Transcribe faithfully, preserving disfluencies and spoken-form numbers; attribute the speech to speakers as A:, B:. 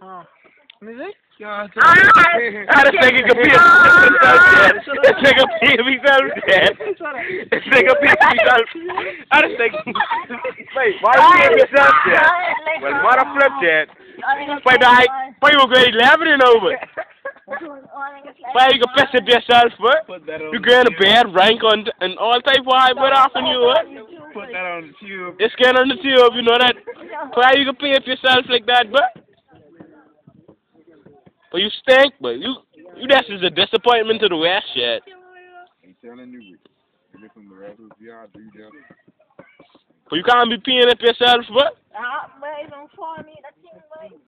A: Ah. Music? Yeah.
B: Ah, this nigga can pee himself dead. This nigga pee himself dead. This nigga pee himself. Ah, this nigga. Wait, why you pee himself dead? Well, mother flip dead. Wait, I. Why you grade eleven and over? Why you can piss it yourself, but you get a bad rank on and all type of high, but often you what?
A: Put that on the tube.
B: It's getting on the tube, you know that. Why you can pee it yourself like that, but? But you stink, but you, you that's just a disappointment to the West shit.
C: I'm telling you, listen to the rest of the yard, do that.
B: But you can't be peeing up yourself, but?
D: Ah, but it's on for me, that thing, boy.